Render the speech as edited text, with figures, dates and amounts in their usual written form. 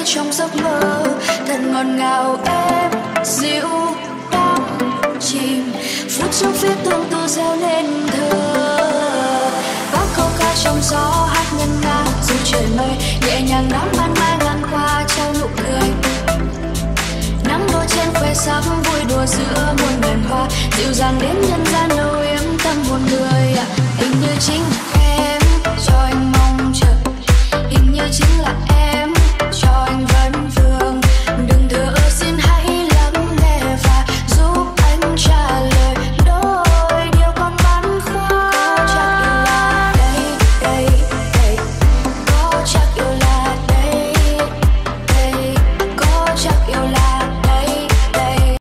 trong giấc mơ thật ngọt ngào em dịu đắm chìm phút trong phía tương tư reo lên thơ các câu ca trong gió hát ngân nga dù trời mây nhẹ nhàng đón ban mai ngang qua trao nụ cười nắng đôi trên khoe sắc vui đùa giữa muôn ngàn hoa dịu dàng đến nhân gian âu yếm tâm hồn người hình như chính em.